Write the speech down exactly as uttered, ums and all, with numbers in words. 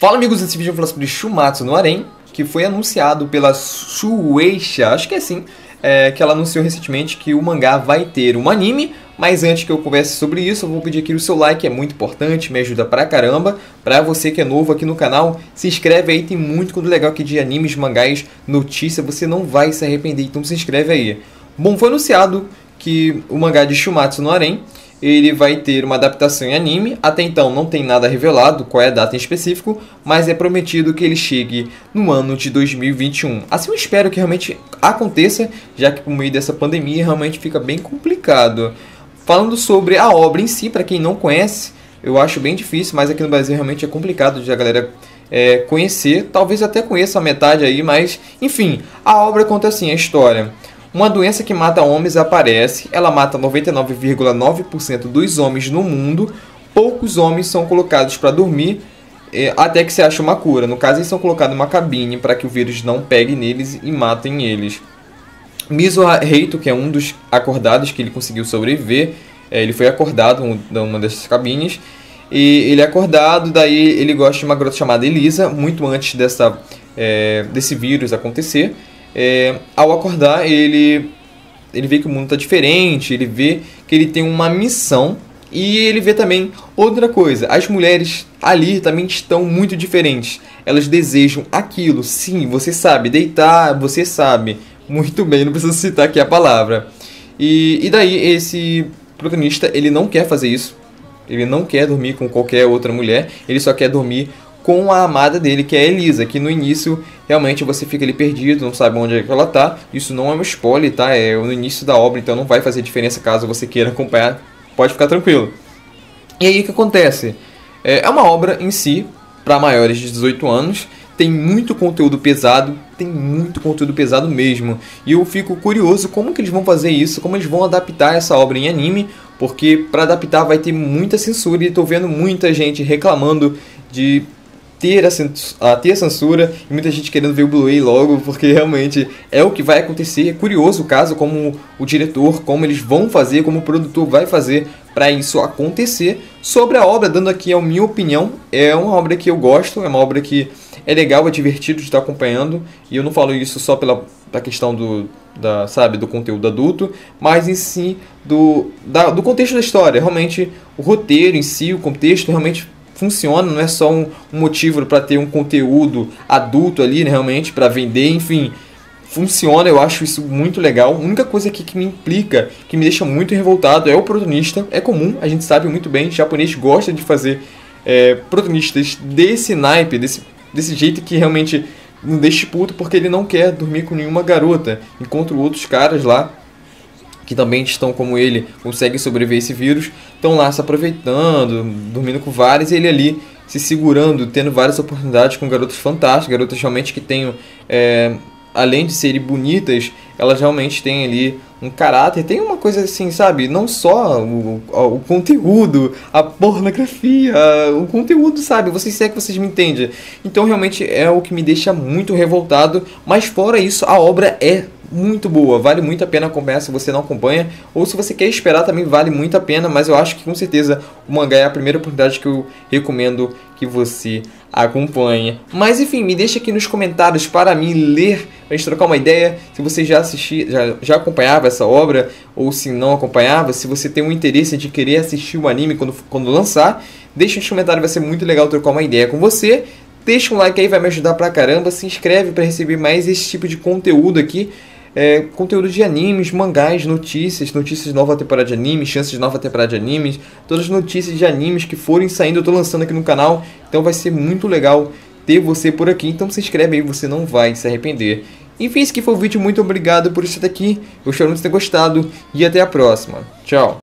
Fala amigos, nesse vídeo eu vou falar sobre Shumatsu no Harem, que foi anunciado pela Shueisha, acho que é assim, é, que ela anunciou recentemente que o mangá vai ter um anime, mas antes que eu converse sobre isso, eu vou pedir aqui o seu like, é muito importante, me ajuda pra caramba. Pra você que é novo aqui no canal, se inscreve aí, tem muito conteúdo legal aqui de animes, mangás, notícia, você não vai se arrepender, então se inscreve aí. Bom, foi anunciado que o mangá de Shumatsu no Harem, ele vai ter uma adaptação em anime. Até então não tem nada revelado, qual é a data em específico, mas é prometido que ele chegue no ano de dois mil e vinte e um. Assim eu espero que realmente aconteça, já que por meio dessa pandemia realmente fica bem complicado. Falando sobre a obra em si, para quem não conhece, eu acho bem difícil, mas aqui no Brasil realmente é complicado de a galera é, conhecer. Talvez até conheça a metade aí, mas enfim, a obra conta assim, a história. Uma doença que mata homens aparece, ela mata noventa e nove vírgula nove por cento dos homens no mundo, poucos homens são colocados para dormir é, até que se ache uma cura. No caso, eles são colocados em uma cabine para que o vírus não pegue neles e matem eles. Miso Reito, que é um dos acordados que ele conseguiu sobreviver, é, ele foi acordado em uma dessas cabines, e ele é acordado, daí ele gosta de uma garota chamada Elisa, muito antes dessa, é, desse vírus acontecer. É, ao acordar, ele, ele vê que o mundo está diferente, ele vê que ele tem uma missão e ele vê também outra coisa. As mulheres ali também estão muito diferentes. Elas desejam aquilo, sim, você sabe, deitar, você sabe. Muito bem, não preciso citar aqui a palavra. E, e daí esse protagonista, ele não quer fazer isso. Ele não quer dormir com qualquer outra mulher, ele só quer dormir com a amada dele, que é a Elisa, que no início realmente você fica ali perdido, não sabe onde é que ela tá. Isso não é um spoiler, tá? É no início da obra, então não vai fazer diferença caso você queira acompanhar, pode ficar tranquilo. E aí o que acontece? É uma obra em si, para maiores de dezoito anos, tem muito conteúdo pesado, tem muito conteúdo pesado mesmo. E eu fico curioso como que eles vão fazer isso, como eles vão adaptar essa obra em anime, porque para adaptar vai ter muita censura e estou vendo muita gente reclamando de ter a, a ter a censura e muita gente querendo ver o Blu-ray logo, porque realmente é o que vai acontecer. É curioso o caso, como o diretor, como eles vão fazer, como o produtor vai fazer para isso acontecer. Sobre a obra, dando aqui a minha opinião, é uma obra que eu gosto, é uma obra que é legal, é divertido de estar acompanhando, e eu não falo isso só pela, pela questão do, da, sabe, do conteúdo adulto, mas em si do, da, do contexto da história. Realmente o roteiro em si, o contexto realmente funciona, não é só um, um motivo para ter um conteúdo adulto ali, né, realmente, para vender, enfim, funciona, eu acho isso muito legal. A única coisa aqui que me implica, que me deixa muito revoltado, é o protagonista. É comum, a gente sabe muito bem, o japonês gosta de fazer é, protagonistas desse naipe, desse, desse jeito que realmente não deixa puto, porque ele não quer dormir com nenhuma garota, enquanto outros caras lá, que também estão como ele, conseguem sobreviver a esse vírus, estão lá se aproveitando, dormindo com vários, e ele ali se segurando, tendo várias oportunidades com garotas fantásticas, garotas realmente que têm, é, além de serem bonitas, elas realmente têm ali um caráter, tem uma coisa assim, sabe, não só o, o conteúdo, a pornografia, o conteúdo, sabe, vocês sei que vocês me entendem. Então realmente é o que me deixa muito revoltado, mas fora isso, a obra é muito boa, vale muito a pena acompanhar se você não acompanha, ou se você quer esperar também vale muito a pena, mas eu acho que com certeza o mangá é a primeira oportunidade que eu recomendo que você acompanhe. Mas enfim, me deixa aqui nos comentários para mim ler, para gente trocar uma ideia, se você já assistia, já, já acompanhava essa obra, ou se não acompanhava, se você tem um interesse de querer assistir o anime quando, quando lançar, deixa nos comentários, vai ser muito legal trocar uma ideia com você. Deixa um like aí, vai me ajudar pra caramba, se inscreve para receber mais esse tipo de conteúdo aqui. É, conteúdo de animes, mangás, notícias, notícias de nova temporada de animes, chances de nova temporada de animes, todas as notícias de animes que forem saindo eu tô lançando aqui no canal, então vai ser muito legal ter você por aqui, então se inscreve aí, você não vai se arrepender. Enfim, esse aqui foi o vídeo, muito obrigado por estar aqui, eu espero muito ter gostado e até a próxima, tchau!